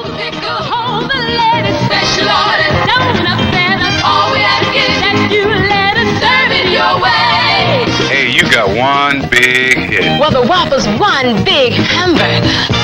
pickle home the latest special order. Don't upset us. All we ask is that you let us serve it your way. Hey, you got one big hit. Well, the Whopper's one big hamburger.